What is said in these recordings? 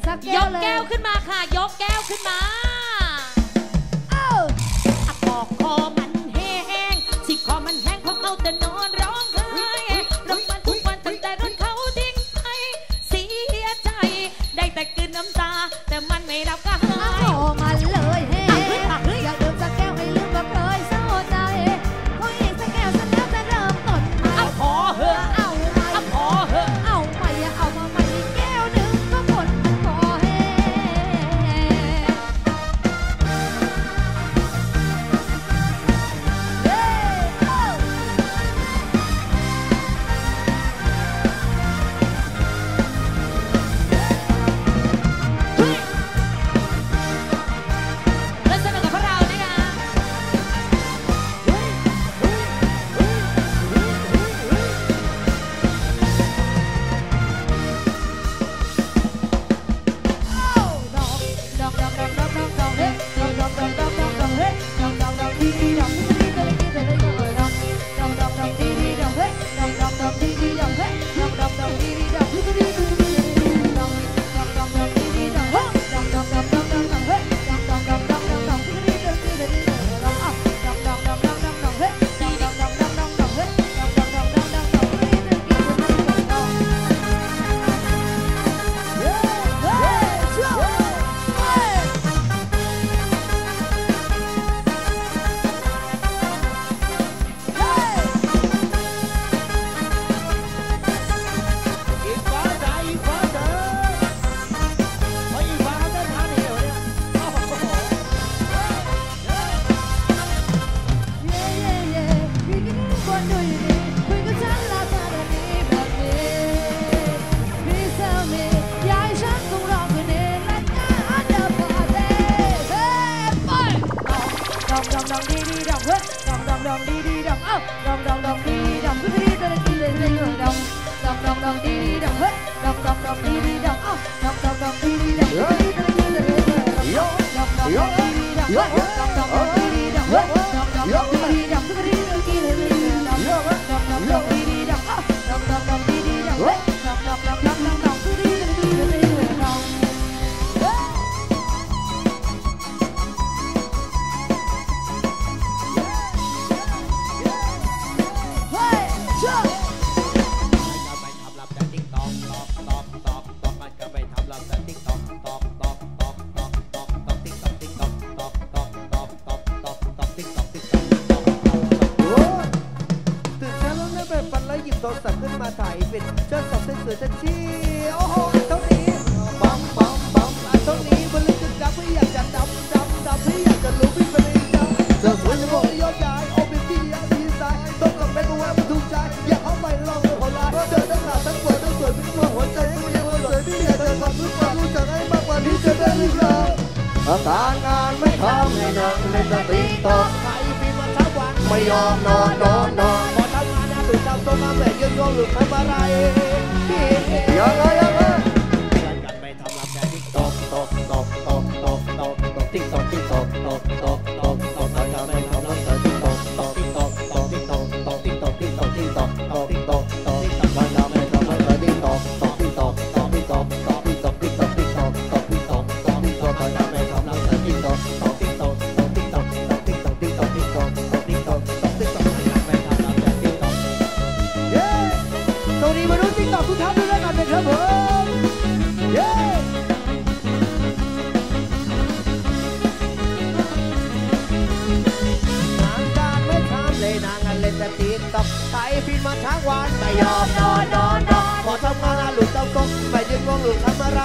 สักแก้วเลยยกแก้วขึ้นมาค่ะยกแก้วขึ้นมาปอกคอมันแห้งที่คอมันแห้งเพราะเขาแต่นอนร้องไห้รำมันทุกวันตั้งแต่รถเขาทิ้งไปเสียใจได้แต่กลืนน้ำตาแต่มันไม่รับก็หายคอมันเลยแห้งอยากดื่มสักแก้วให้ลืมก็เคยเศร้าใจขออีกสักแก้วฉันแล้วจะเริ่มต้นใหม่พอเหอะเอาใหม่พอเหอะเอาใหม่เอามาใหม่แก้วหนึ่งก็หมดคอแห้และสนุกกับพวกเรานะคะการงานไม่ทำให้นั่งเล่นแต่ติ๊กต๊อกใครปีมาทั้งวันไม่ยอมนอนพอทำงานนะตื่นทำตัวมาแม่ยืนงงหรือทำอะไรยังไงกันไม่ทำรับแต่ติ๊กต๊อกติ๊กต๊อกติ๊กต๊อกการไม่ทำรับแต่ติ๊กต๊อกติ๊กต๊อกการไม่ทำรับแต่ติ๊กต๊อกติ๊กต๊อกทุกท่านด้วยกันนะครับผมเย้นางการไม่ทำเลยนางเล่นแต่ติ๊กต๊อกไถฟีดมาทั้งวันไม่ยอมนอนพอทำงานหลุดเต้าตกไปยืนงงหลุดทำอะไร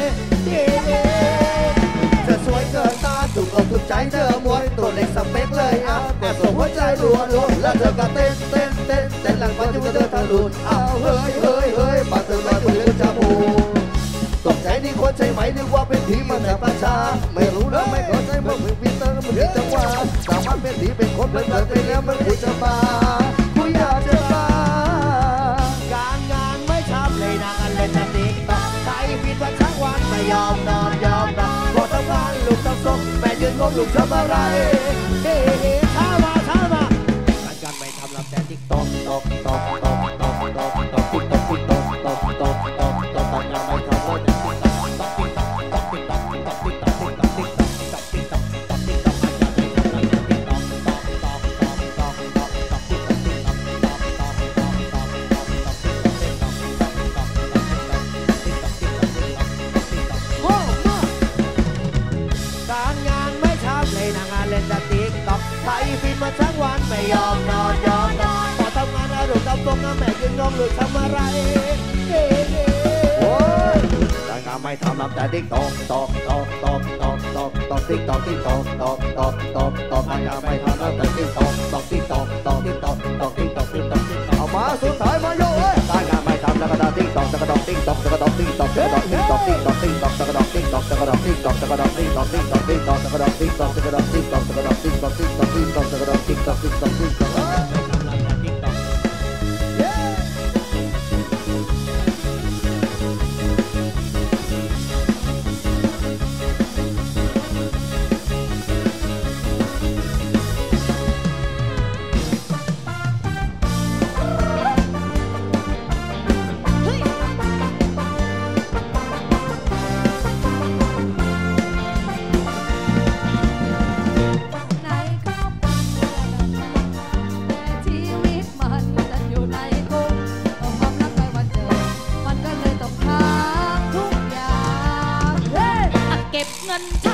เธอสวยเกินตาถูกอกถูกใจเธอมวยตัวเล็กสเปคเลยอ่ะแต่ส่งหัวใจรัวแล้วเธอก็เต้นหลังฟันจุกเธอทะลุอ้าวเฮ้ยปากเธอลอยตัวเลือดจะพูตกใจนี่คนใช่ไหมนึกว่าเป็นผีมาจากประชาไม่รู้นะไม่เข้าใจเพราะมึงพิเตอร์มันผิดจังหวะสามารถเป็นผีเป็นคนเป็นแบบไปแล้วมันกูจะมากูอยากจะมาการงานไม่ทำเลยนางเล่นแต่ติ๊กต๊อกใครผิดว่าทั้งวันไม่ยอมนอนพอทำงานลูกต้องส่งแม่ยืนงงลูกทำอะไรท้ามาการไม่ทำรับแต่ติ๊กต๊อกการงานไม่ทำรับแต่ติ๊กต๊อกตรงแม่ยืนงงหรือทำอะไรโอ้ยการงานไม่ทำลำแต่ติ๊กตอกตอกตอกตอกตอกตอกตอกติ๊กตอกติ๊กตอกตอกตอกตอกตอกการงานไม่ทำลำแต่ติ๊กตอกตอกติ๊กตอกตอกติ๊กตอกตอกติ๊กตอกติ๊กตอกติ๊กตอกเอามาสุดท้ายมาโย่การงานไม่ทำแล้วก็ติ๊กตอกตะกระดอกติ๊กตอกตะกระดอกติ๊กตอกตะกระดอกติ๊กตอกติ๊กตอกติ๊กตอกตะกระดอกติ๊กตอกตะกระดอกติ๊กตอกตะกระดอกติ๊กตอกติ๊กตอกติ๊กตอกตะกระดอกติ๊กตอกตะกระดอกติ๊กตอกตะกระดอกติ๊กตอกติ๊กตอกติ๊กตอกตะกระดอกติ๊กตอกติ๊กตอกติ๊กตอกไหนก็ปังแต่ชีวิตมันจะอยู่ในคุกความรักไปวันเจอมันก็เลยต้องค้างทุกอย่างเก็บเงินใช้